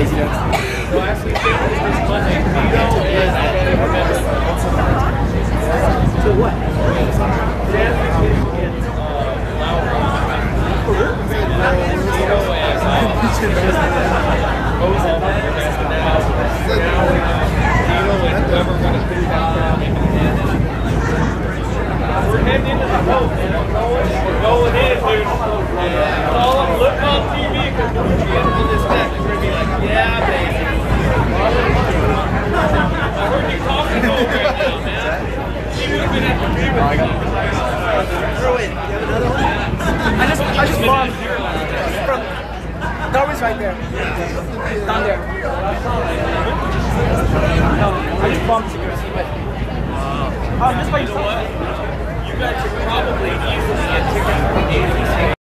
crazy, dude. So what? We're heading into the boat, man. We're going in, dude. It's all I'm looking on TV because we're going to be into this neck. We're going to be like, yeah, baby. I heard you talking about right now, man. She would have been at the tree with me. Throw it. You have another one? I just bombed from Darwin's right there. Down there. No, I just bombed security, but just by yourself. You guys should probably easily get tickets for the ABC.